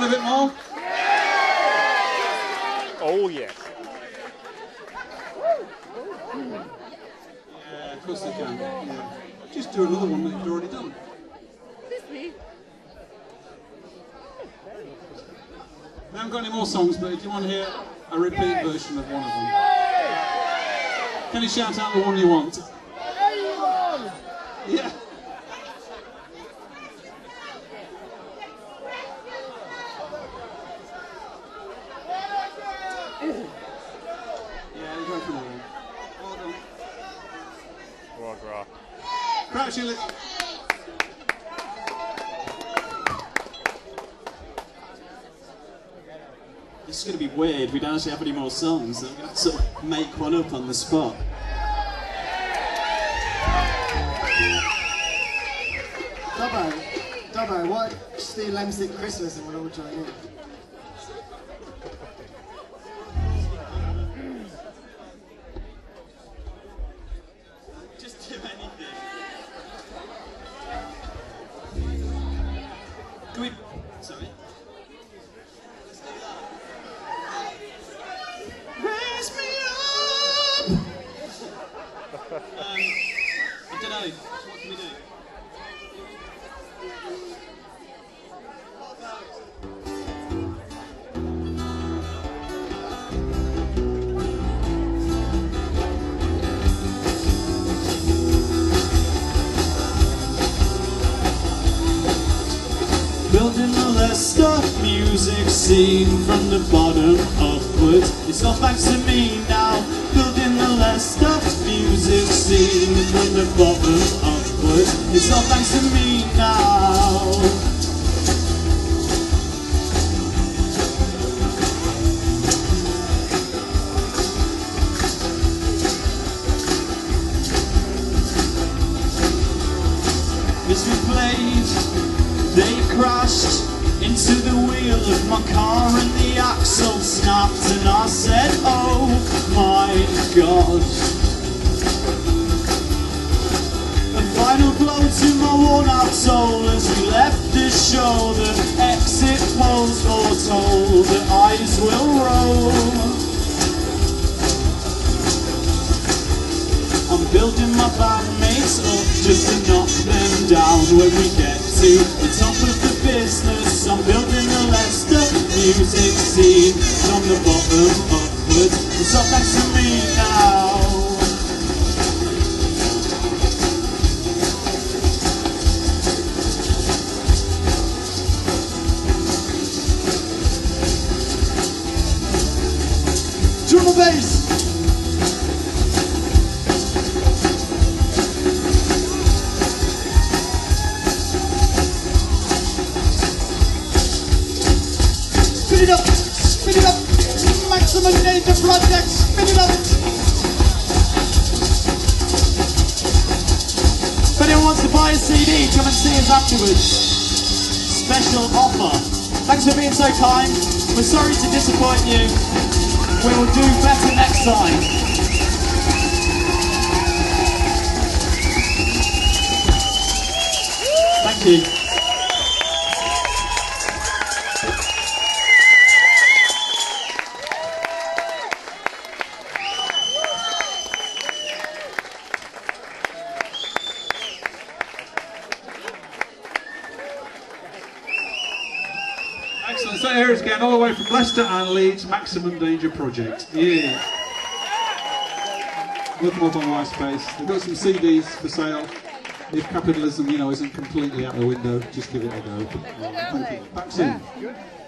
a bit more? Oh, yes. Yeah, of course they can. Yeah. Just do another one that you've already done. We haven't got any more songs, but if you want to hear a repeat version of one of them, can you shout out the one you want? Yeah. Yeah, you go for another one. Well done. Raw gra. Crouching Lips. This is going to be weird. We don't actually have any more songs, so I'm going to sort of make one up on the spot. Dobbo, what? Just do Lemstick Christmas and we'll all join in. Just do anything. Can we... Sorry? Raise me up! I don't know. What can we do? Building the Leicester music scene from the bottom upwards. It's all thanks to me now. Building the Leicester music scene from the bottom upwards. It's all thanks to me now. As we played, they crashed into the wheel of my car and the axle snapped and I said, oh my God. A final blow to my worn out soul as we left the show. The exit polls foretold that eyes will roll. I'm building my bandmates up just to knock them down when we get to the top of the business. I'm building a Leicester music scene from the bottom upwards. It's all thanks to me now. Drum and bass! Spin it up, Maximum Danger Project, spin it up. If anyone wants to buy a CD, come and see us afterwards. Special offer. Thanks for being so kind. We're sorry to disappoint you. We will do better next time. Thank you. Excellent. So here it's again, all the way from Leicester and Leeds, Maximum Danger Project. Yeah. Look them up on MySpace. They've got some CDs for sale. If capitalism, isn't completely out the window, just give it a go. Thank you. Back soon.